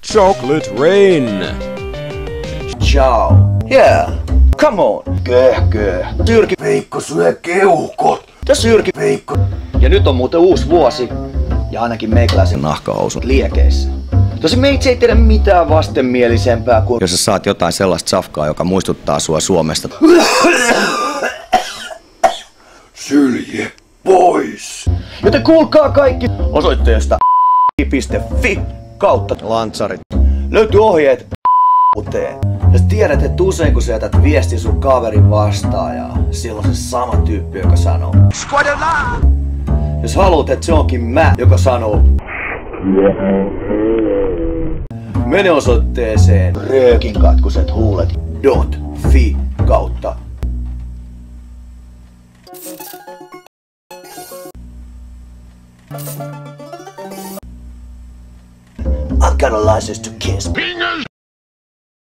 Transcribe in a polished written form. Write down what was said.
Chocolate Rain. Ciao. Yeah. Come on. Köhkö. Syrki Veikko syö keuhkot. Ja Syrki Veikko. Ja nyt on muuten uusi vuosi. Ja ainakin meikäläisen nahkahousut liekeissä. Tosi meitsi ei tiedä mitään vastenmielisempää kuin jos sä saat jotain sellaista safkaa, joka muistuttaa sua Suomesta. Sylje pois. Joten kuulkaa kaikki osoitteesta .fi kautta lantsarit. Löytyy ohjeet uuteen. Ja sä tiedät, että usein kun sä jätät viestin sun kaverin vastaan ja silloin se sama tyyppi, joka sanoo jos haluat, että se onkin mä, joka sanoo mene osoitteeseen röökinkatkusethuulet.fi kautta I've got a license to kiss.